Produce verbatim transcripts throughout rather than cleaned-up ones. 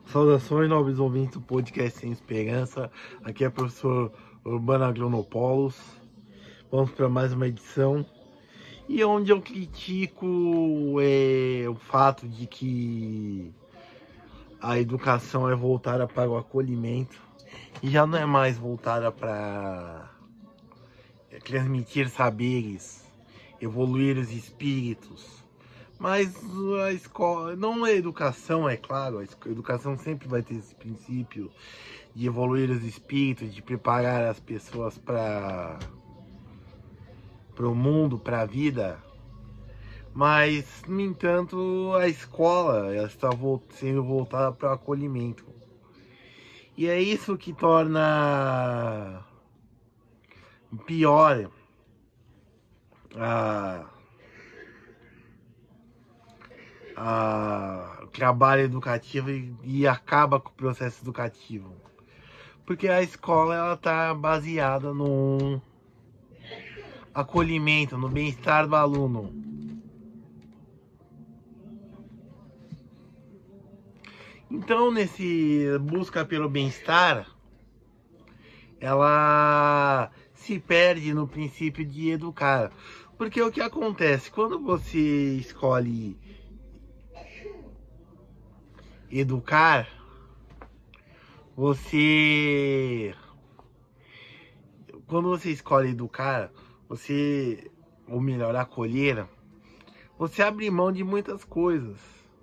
Saudações, nobres ouvintes do podcast Sem Esperança. Aqui é o professor Urbano Agronopoulos. Vamos para mais uma edição. E onde eu critico é, o fato de que a educação é voltada para o acolhimento e já não é mais voltada para transmitir saberes, evoluir os espíritos. Mas a escola, não é educação, é claro, a educação sempre vai ter esse princípio de evoluir os espíritos, de preparar as pessoas para para o mundo, para a vida. Mas, no entanto, a escola ela está sendo voltada para o acolhimento. E é isso que torna pior a A, o trabalho educativo e, e acaba com o processo educativo, porque a escola ela está baseada no acolhimento, no bem-estar do aluno. Então, nesse busca pelo bem-estar, ela se perde no princípio de educar, porque o que acontece quando você escolhe educar, você quando você escolhe educar, você, ou melhor, acolher, você abre mão de muitas coisas,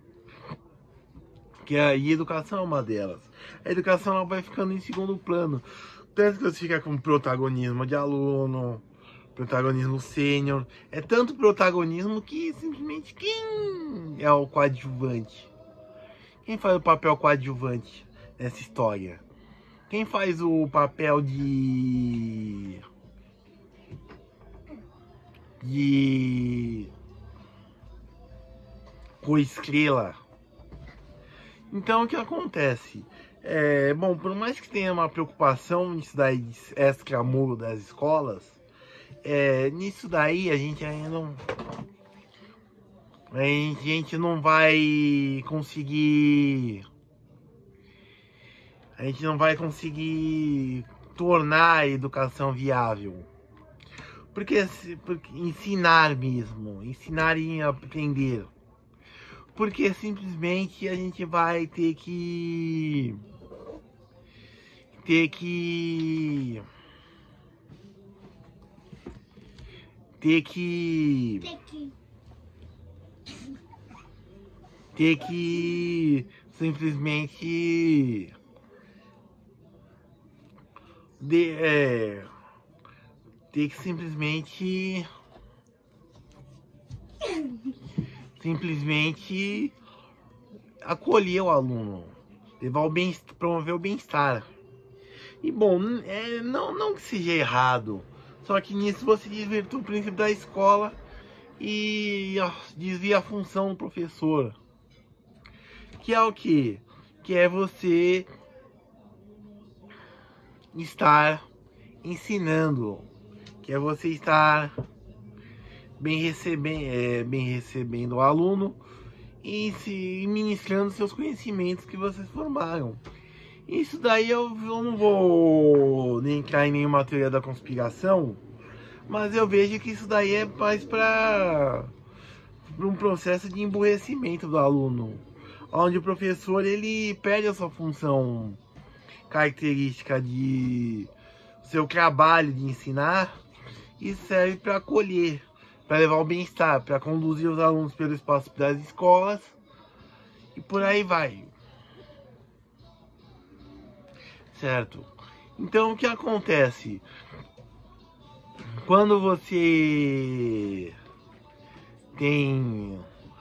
que a e educação é uma delas. A educação ela vai ficando em segundo plano, tanto que você fica com protagonismo de aluno, protagonismo sênior, é tanto protagonismo que simplesmente quem é o coadjuvante? Quem faz o papel coadjuvante nessa história? Quem faz o papel de... de... coestrela? Então, o que acontece? É, bom, por mais que tenha uma preocupação nisso daí, extra-muro das escolas, é, nisso daí a gente ainda não... A gente não vai conseguir... A gente não vai conseguir tornar a educação viável. Porque, porque ensinar mesmo, ensinar e aprender. Porque simplesmente a gente vai ter que... Ter que... Ter que... Ter que... Ter que simplesmente... De, é, ter que simplesmente simplesmente acolher o aluno, levar o bem, promover o bem-estar. E bom, é, não, não que seja errado, só que nisso você desvirtua o princípio da escola e ó, desvia a função do professor, que é o que? Que é você estar ensinando, que é você estar bem recebendo, é, bem recebendo o aluno e se ministrando seus conhecimentos que vocês formaram. Isso daí eu, eu não vou entrar em nenhuma teoria da conspiração, mas eu vejo que isso daí é mais para um processo de emburrecimento do aluno, onde o professor ele perde a sua função característica de seu trabalho de ensinar e serve para acolher, para levar o bem-estar, para conduzir os alunos pelo espaço das escolas e por aí vai. Certo? Então o que acontece? Quando você tem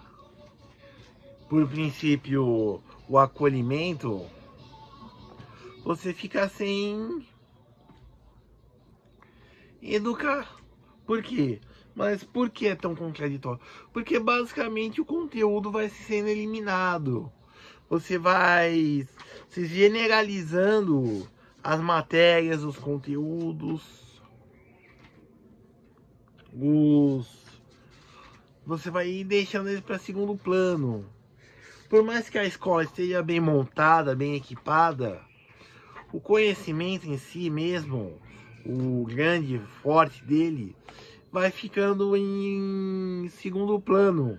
por princípio o acolhimento, você fica sem educar. Por quê? Mas por que é tão contraditório? Porque basicamente o conteúdo vai sendo eliminado. Você vai se generalizando as matérias, os conteúdos, os... você vai deixando eles para segundo plano. por mais que a escola esteja bem montada, bem equipada, o conhecimento em si mesmo, o grande forte dele, vai ficando em segundo plano.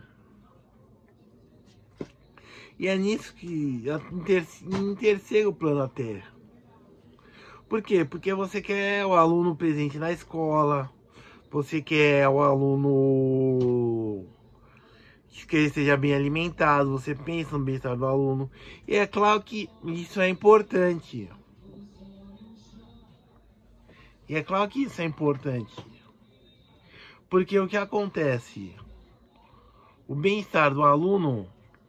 E é nisso que, em, ter, em terceiro plano até. Por quê? Porque você quer o aluno presente na escola, você quer o aluno que ele seja bem alimentado, você pensa no bem-estar do aluno. E é claro que isso é importante. E é claro que isso é importante. Porque o que acontece? O bem-estar do aluno,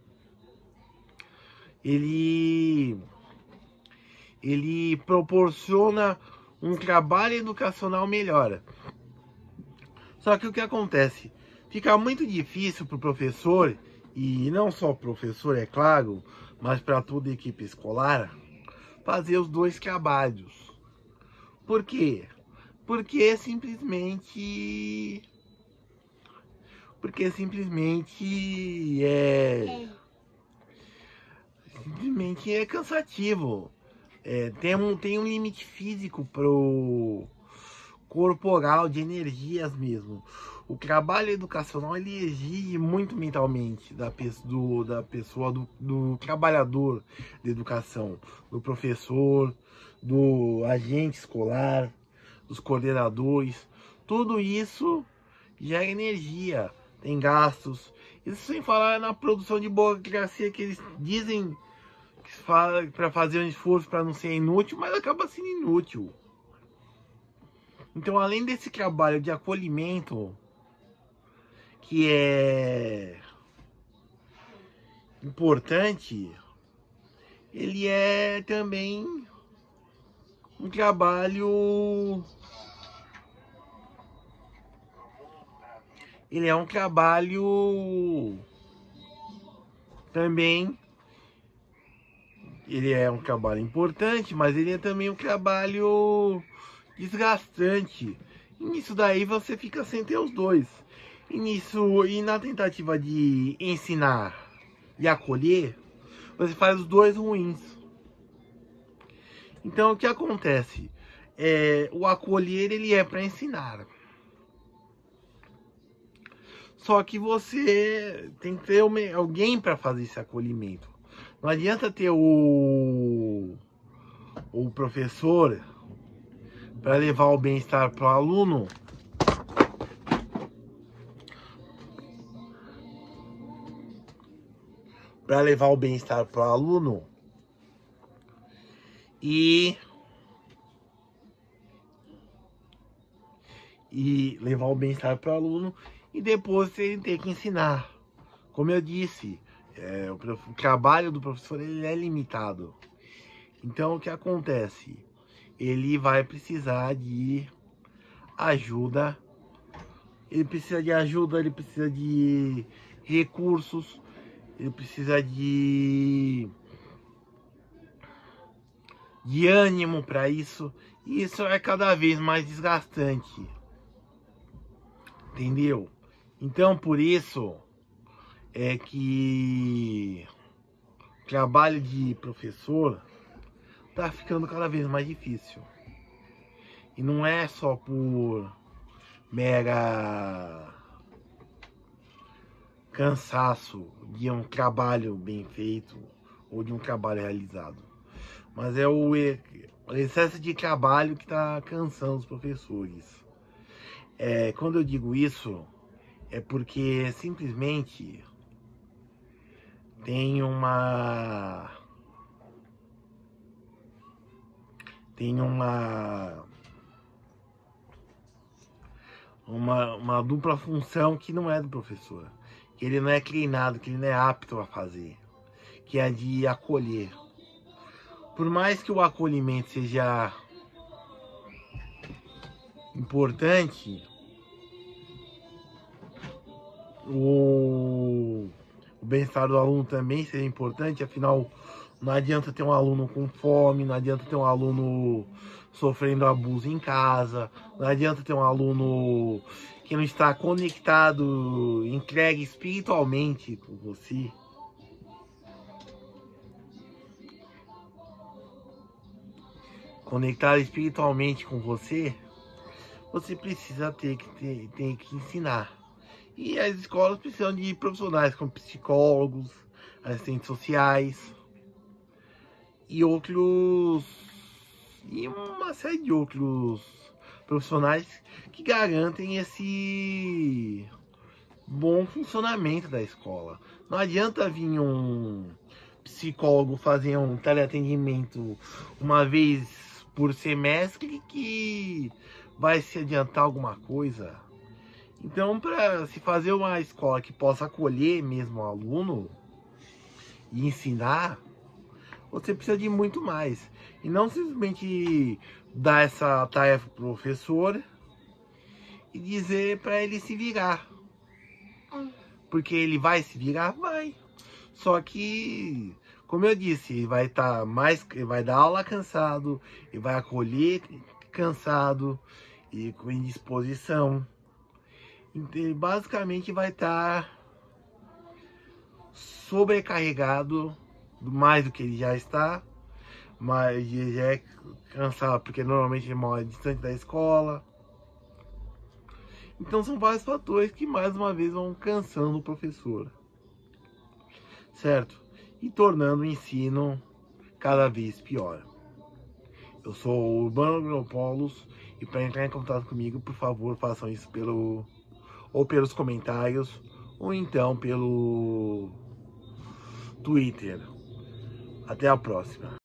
ele, ele proporciona um trabalho educacional melhor. Só que o que acontece? Fica muito difícil para o professor, e não só o professor, é claro, mas para toda a equipe escolar, fazer os dois trabalhos. Por quê? Porque simplesmente... Porque simplesmente é... Simplesmente é cansativo. É, tem, um, tem um limite físico pro corporal, de energias mesmo. O trabalho educacional, ele exige muito mentalmente da, do, da pessoa, do, do trabalhador de educação, do professor, do agente escolar, dos coordenadores. Tudo isso gera energia, tem gastos. Isso sem falar na produção de burocracia, que eles dizem para fazer um esforço para não ser inútil, mas acaba sendo inútil. Então, além desse trabalho de acolhimento, que é importante, ele é também um trabalho... Ele é um trabalho também... Ele é um trabalho importante, mas ele é também um trabalho desgastante. E nisso daí você fica sem ter os dois. E, nisso, e na tentativa de ensinar e acolher, você faz os dois ruins. Então o que acontece? É, o acolher, ele é para ensinar. Só que você tem que ter alguém para fazer esse acolhimento. Não adianta ter o, o professor para levar o bem-estar para o aluno, para levar o bem-estar para o aluno e e levar o bem-estar para o aluno e depois ele ter que ensinar. Como eu disse, é, o, o trabalho do professor, ele é limitado. Então o que acontece? Ele vai precisar de ajuda, ele precisa de ajuda, ele precisa de recursos, ele precisa de, de ânimo para isso, e isso é cada vez mais desgastante, entendeu? Então por isso é que o trabalho de professor tá ficando cada vez mais difícil. E não é só por mera cansaço de um trabalho bem feito ou de um trabalho realizado, mas é o excesso de trabalho que está cansando os professores. É, quando eu digo isso, é porque simplesmente tem uma tem uma uma, uma dupla função que não é do professor, que ele não é treinado, que ele não é apto a fazer, que é a de acolher. Por mais que o acolhimento seja importante, o, o bem-estar do aluno também seja importante. Afinal, não adianta ter um aluno com fome, não adianta ter um aluno sofrendo abuso em casa, não adianta ter um aluno que não está conectado, entregue espiritualmente com você. conectar espiritualmente com você, você precisa ter que, ter, ter que ensinar. E as escolas precisam de profissionais como psicólogos, assistentes sociais e outros, e uma série de outros profissionais que garantem esse bom funcionamento da escola. Não adianta vir um psicólogo fazer um teleatendimento uma vez por semestre que vai se adiantar alguma coisa. Então, para se fazer uma escola que possa acolher mesmo o aluno e ensinar, você precisa de muito mais. E não simplesmente dar essa tarefa para o professor e dizer para ele se virar. Porque ele vai se virar? Vai. Só que, como eu disse, ele vai estar mais, ele vai dar aula cansado, ele vai acolher cansado e com indisposição. Então, ele basicamente vai estar sobrecarregado mais do que ele já está, mas ele já é cansado porque normalmente ele mora distante da escola. Então são vários fatores que mais uma vez vão cansando o professor, certo? E tornando o ensino cada vez pior. Eu sou o Urbano Agronopolos e para entrar em contato comigo, por favor, façam isso pelo ou pelos comentários ou então pelo Twitter. Até a próxima.